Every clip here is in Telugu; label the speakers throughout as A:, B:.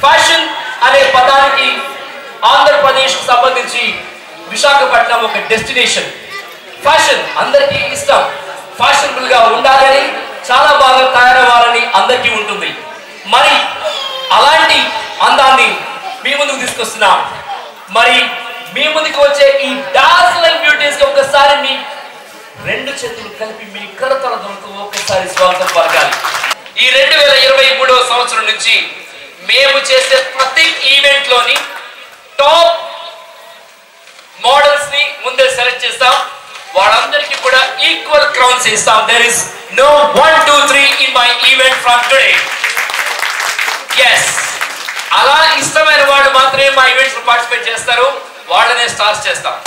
A: ఫ్యాషన్ అనే పదానికి ఆంధ్రప్రదేశ్కు సంబంధించి విశాఖపట్నం ఒక డెస్టినేషన్. ఫ్యాషన్ అందరికీ ఇష్టం, ఫ్యాషనబుల్గా ఉండాలని, చాలా బాగా తయారవ్వాలని అందరికీ ఉంటుంది. మరి అలాంటి అందాన్ని మీ ముందుకు తీసుకొస్తున్నాం. మరి మీ ముందుకు వచ్చే ఈ డార్జిలింగ్ బ్యూటీస్ కి ఒకసారి మీ రెండు చేతులు కలిపి మీ కరతలతో ఒకసారి స్వాగతం పలకాలి. ఈ 2023వ సంవత్సరం నుంచి మేము చేసే ప్రతి ఈవెంట్ లోని టాప్ మోడల్స్ ని ముందే సెలెక్ట్ చేస్తాం. వాళ్ళందరికీ కూడా ఈక్వల్ క్రౌన్స్ ఇస్తాం. There is no 1 2 3 in my event from today. yes, అలా ఇష్టమైన వాళ్ళు మాత్రమే మా ఈవెంట్స్ లో పార్టిసిపేట్ చేస్తారు. వాళ్ళనే స్టార్ట్ చేస్తాం.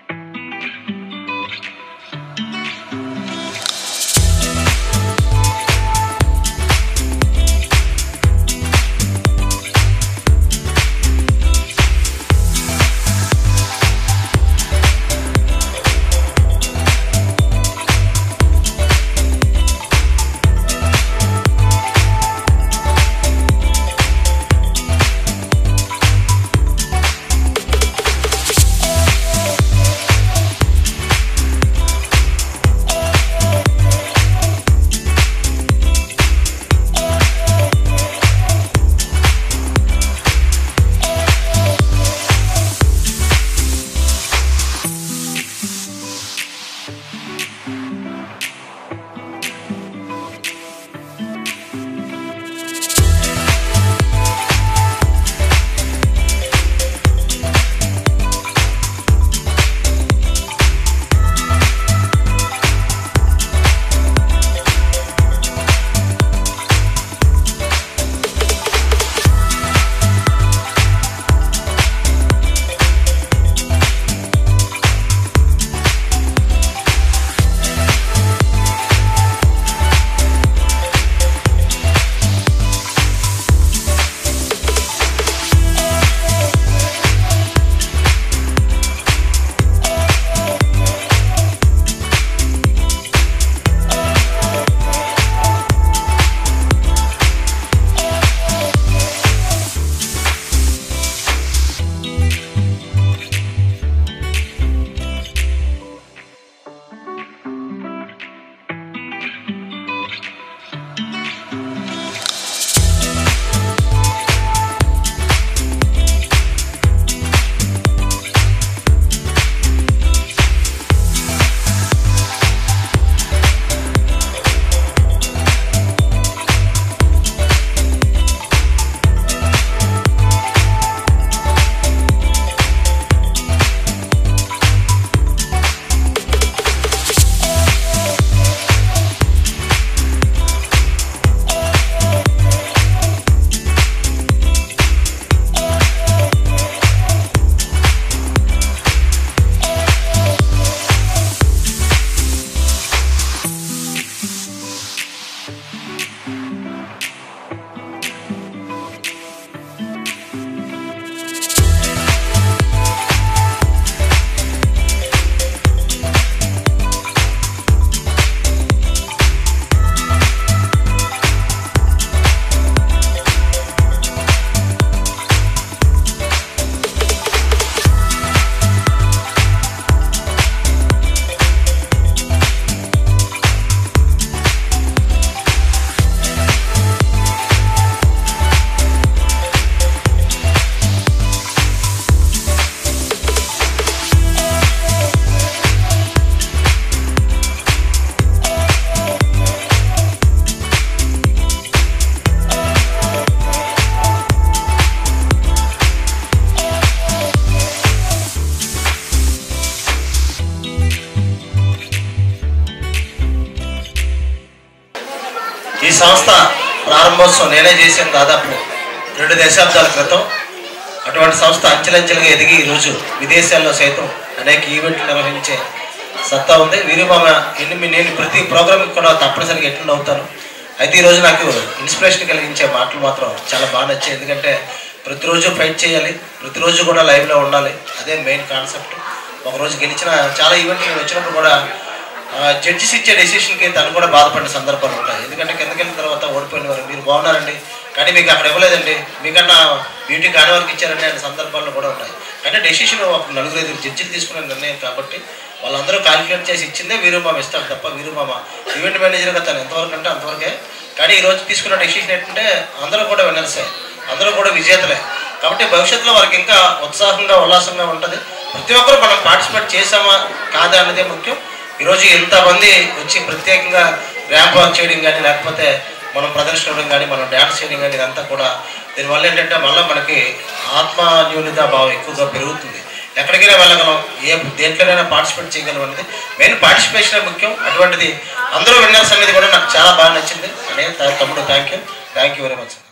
B: ఈ సంస్థ ప్రారంభోత్సవం నేనే చేశాను దాదాపు 2 దశాబ్దాల క్రితం. అటువంటి సంస్థ అంచెలంచెలుగా ఎదిగి ఈరోజు విదేశాల్లో సైతం అనేక ఈవెంట్లు నిర్వహించే సత్తా ఉంది. వీరుమామ నేను ప్రతి ప్రోగ్రామ్కి కూడా తప్పనిసరిగా అటెండ్ అవుతాను. అయితే ఈరోజు నాకు ఇన్స్పిరేషన్ కలిగించే మాటలు మాత్రం చాలా బాగా నచ్చాయి. ఎందుకంటే ప్రతిరోజు ఫైట్ చేయాలి, ప్రతిరోజు కూడా లైవ్లో ఉండాలి, అదే మెయిన్ కాన్సెప్ట్. ఒకరోజు గెలిచిన చాలా ఈవెంట్లు నేను వచ్చినప్పుడు కూడా జడ్జిస్ ఇచ్చే డెసిషన్కి తను కూడా బాధపడిన సందర్భాలు ఉంటాయి. ఎందుకంటే కిందకి వెళ్ళిన తర్వాత ఓడిపోయిన వారు మీరు బాగున్నారండి కానీ మీకు అక్కడ ఇవ్వలేదండి, మీకన్నా బ్యూటీ కాని వరకు ఇచ్చారండి అనే సందర్భాలు కూడా ఉంటాయి. కానీ డెసిషన్ ఒక 4-5 జడ్జిలు తీసుకునే నిర్ణయం కాబట్టి వాళ్ళందరూ క్యాలిక్యులేట్ చేసి ఇచ్చిందే వీరుమామ ఇస్తారు తప్ప వీరుమామ ఈవెంట్ మేనేజర్గా తను ఎంతవరకు అంటే అంతవరకే. కానీ ఈరోజు తీసుకున్న డెసిషన్ ఏంటంటే అందరూ కూడా విన్నర్సే, అందరూ కూడా విజేతలే. కాబట్టి భవిష్యత్తులో వారికి ఇంకా ఉత్సాహంగా ఉల్లాసంగా ఉంటుంది. ప్రతి ఒక్కరు మనం పార్టిసిపేట్ చేసామా కాదా అన్నదే ముఖ్యం. ఈరోజు ఎంతమంది వచ్చి ప్రత్యేకంగా ర్యాంప్ వాక్ చేయడం కానీ లేకపోతే మనం ప్రదర్శించడం కానీ మనం డ్యాన్స్ చేయడం కానీ ఇదంతా కూడా దీనివల్ల ఏంటంటే మళ్ళీ మనకి ఆత్మన్యూన్యత భావం ఎక్కువగా పెరుగుతుంది. ఎక్కడికైనా వెళ్ళగలం, దేంట్లోనైనా పార్టిసిపేట్ చేయగలం అనేది మెయిన్ పార్టిసిపేషన్ ముఖ్యం. అటువంటిది అందరూ విన్నర్స్ అనేది కూడా నాకు చాలా బాగా నచ్చింది. అనే తమ్ముడు థ్యాంక్ యూ వెరీ మచ్.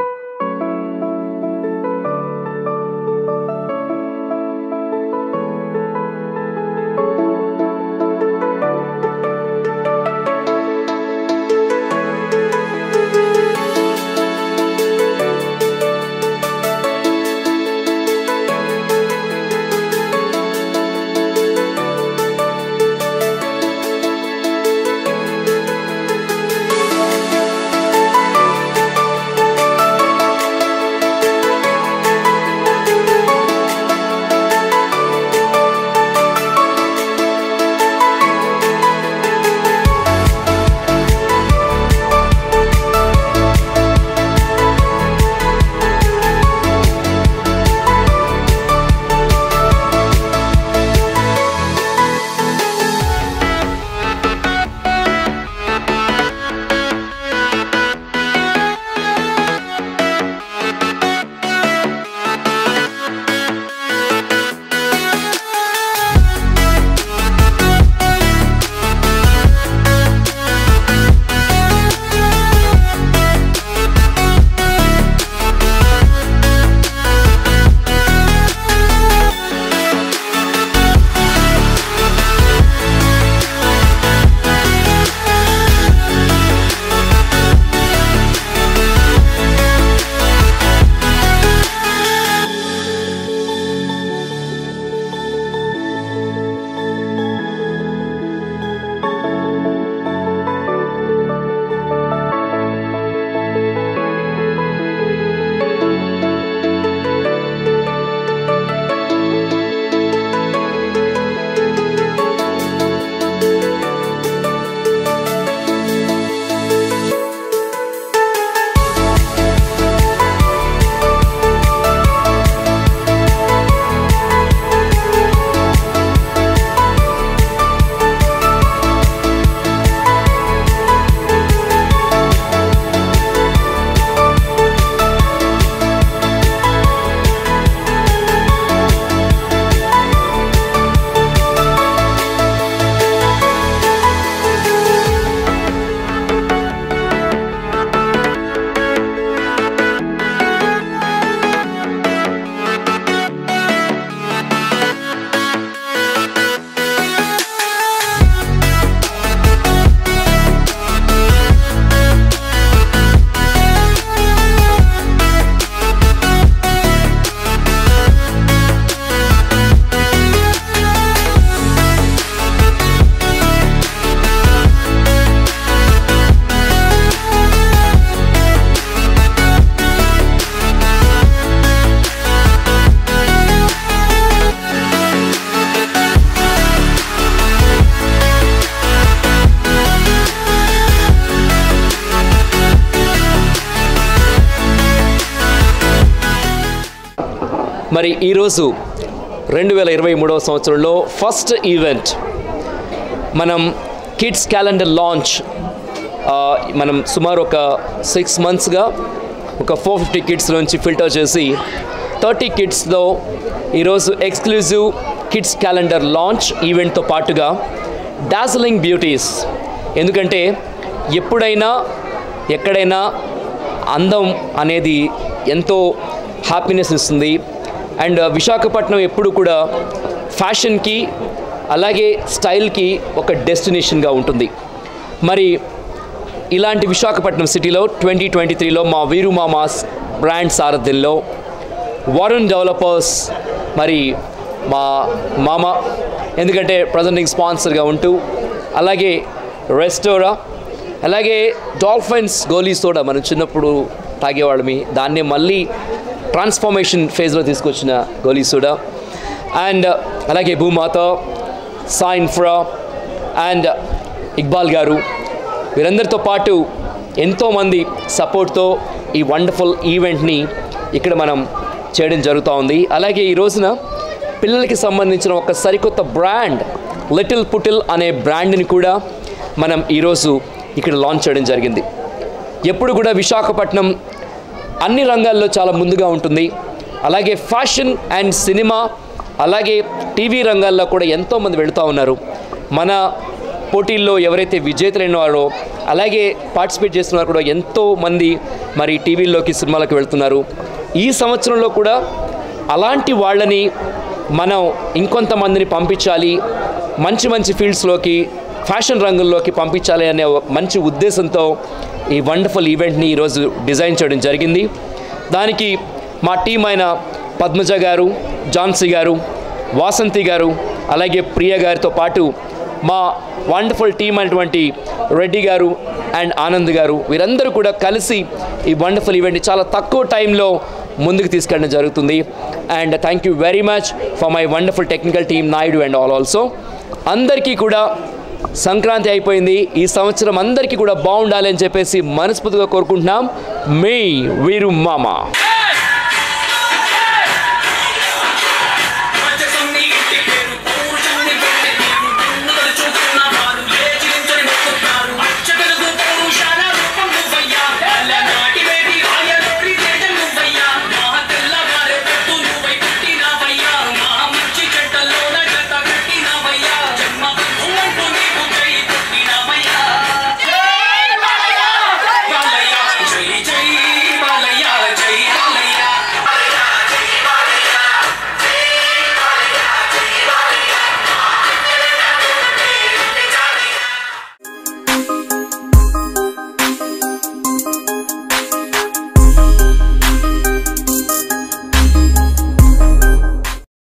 A: మరి ఈరోజు 2023వ సంవత్సరంలో ఫస్ట్ ఈవెంట్ మనం కిడ్స్ క్యాలెండర్ లాంచ్ మనం సుమారు ఒక 6 మంత్స్గా ఒక 450 కిడ్స్ నుంచి ఫిల్టర్ చేసి 30 కిడ్స్లో ఈరోజు ఎక్స్క్లూజివ్ కిడ్స్ క్యాలెండర్ లాంచ్ ఈవెంట్తో పాటుగా డాజ్లింగ్ బ్యూటీస్. ఎందుకంటే ఎప్పుడైనా ఎక్కడైనా అందం అనేది ఎంతో హ్యాపీనెస్ ఇస్తుంది. అండ్ విశాఖపట్నం ఎప్పుడు కూడా ఫ్యాషన్కి అలాగే స్టైల్కి ఒక డెస్టినేషన్గా ఉంటుంది. మరి ఇలాంటి విశాఖపట్నం సిటీలో 2023లో మా వీరుమామాస్ బ్రాండ్ సారథ్యంలో వరుణ్ డెవలపర్స్ మరి మా మామ ఎందుకంటే ప్రజెంటింగ్ స్పాన్సర్గా ఉంటూ అలాగే రెస్టోరా, అలాగే డాల్ఫిన్స్ గోలీ సోడా మనం చిన్నప్పుడు తాగేవాళ్ళమి, దాన్ని మళ్ళీ ట్రాన్స్ఫార్మేషన్ ఫేజ్లో తీసుకొచ్చిన గోలీ సోడా, అండ్ అలాగే భూమాత, సాయిన్ఫ్రా అండ్ ఇక్బాల్ గారు, వీరందరితో పాటు ఎంతోమంది సపోర్ట్తో ఈ వండర్ఫుల్ ఈవెంట్ని ఇక్కడ మనం చేయడం జరుగుతూ ఉంది. అలాగే ఈ రోజున పిల్లలకి సంబంధించిన ఒక సరికొత్త బ్రాండ్ లిటిల్ పుటిల్ అనే బ్రాండ్ని కూడా మనం ఈరోజు ఇక్కడ లాంచ్ చేయడం జరిగింది. ఎప్పుడు కూడా విశాఖపట్నం అన్ని రంగాల్లో చాలా ముందుగా ఉంటుంది. అలాగే ఫ్యాషన్ అండ్ సినిమా, అలాగే టీవీ రంగాల్లో కూడా ఎంతోమంది వెళుతూ ఉన్నారు. మన పోటీల్లో ఎవరైతే విజేతలైన వారో అలాగే పార్టిసిపేట్ చేస్తున్నారు కూడా ఎంతోమంది మరి టీవీల్లోకి సినిమాలకు వెళ్తున్నారు. ఈ సంవత్సరంలో కూడా అలాంటి వాళ్ళని మనం ఇంకొంతమందిని పంపించాలి, మంచి మంచి ఫీల్డ్స్లోకి, ఫ్యాషన్ రంగంలోకి పంపించాలి అనే మంచి ఉద్దేశంతో ఈ వండర్ఫుల్ ఈవెంట్ని ఈరోజు డిజైన్ చేయడం జరిగింది. దానికి మా టీం అయిన పద్మజ గారు, ఝాన్సీ గారు, వాసంతి గారు, అలాగే ప్రియ గారితో పాటు మా వండర్ఫుల్ టీం అయినటువంటి రెడ్డి గారు అండ్ ఆనంద్ గారు, వీరందరూ కూడా కలిసి ఈ వండర్ఫుల్ ఈవెంట్ని చాలా తక్కువ టైంలో ముందుకు తీసుకెళ్ళడం జరుగుతుంది. And thank you very much for my wonderful technical team Naidu and also. అందరికీ కూడా సంక్రాంతి అయిపోయింది, ఈ సంవత్సరం అందరికీ కూడా బాగుండాలి అని చెప్పేసి మనస్ఫూర్తిగా కోరుకుంటున్నాం. మీ వీరు మామ.